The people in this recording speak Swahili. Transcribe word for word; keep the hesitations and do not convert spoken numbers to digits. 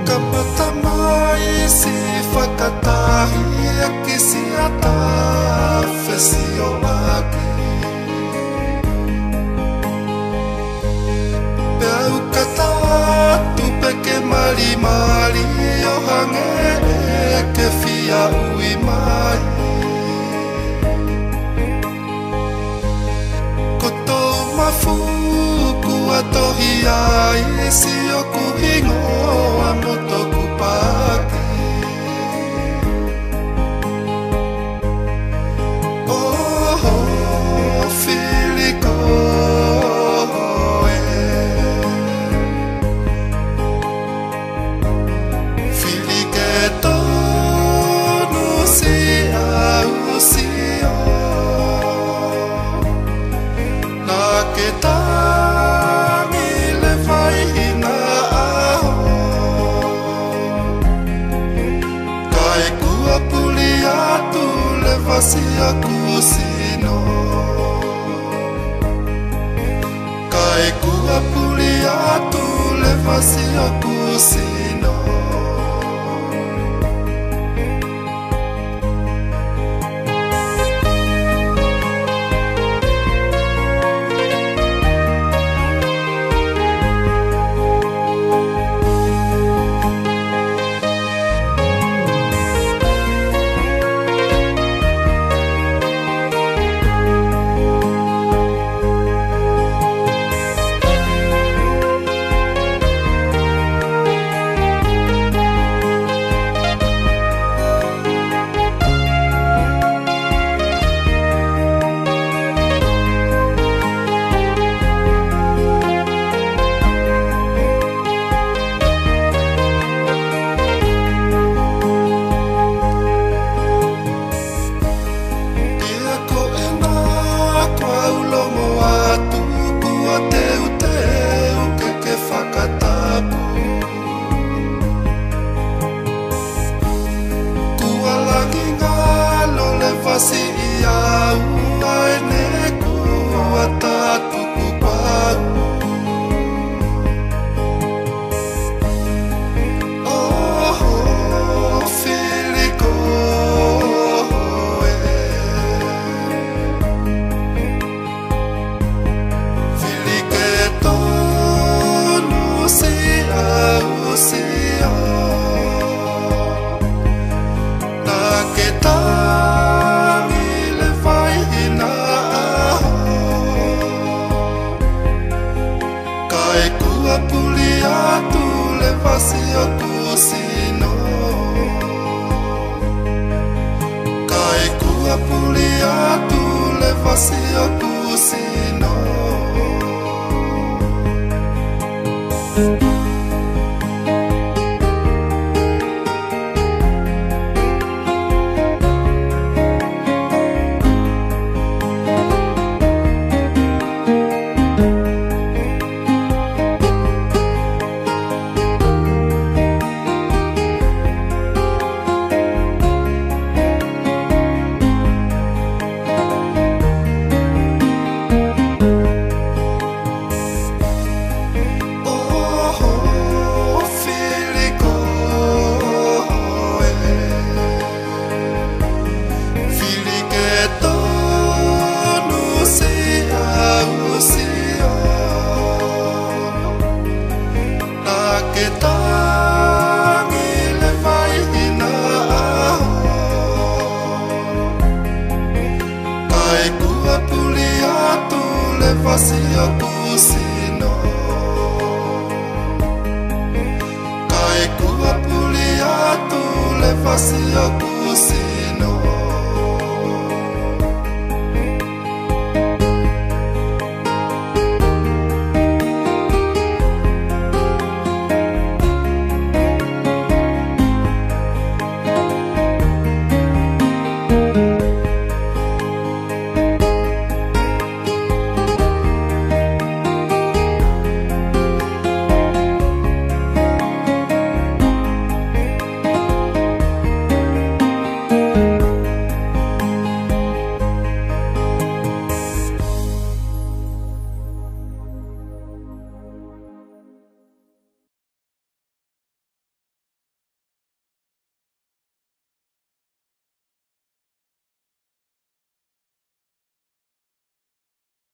Kapata mai si whakatahi e kisi ata whesi o ake. Pea ukata atu peke mari mari o hange e ke fia ui mai. Kotou mafuku atohi ai si o kuhingo a motoku pake. Oh, oh, filiko e filike tonu si au si o na ke tangi le vai hina aho kai kua puli atu le vasi a kusino kai kua puli atu le vasi a kusino. Si ia ua e ne kua tatuku pau. Oh, oh, filiko e filike tonu si au si o na ke tangi le vai hina aho kai kua puli atu le vasi o kusino kai kua puli atu le vasi o kusino. Vasi o kusino kai kua puli atu le vasi o kusino.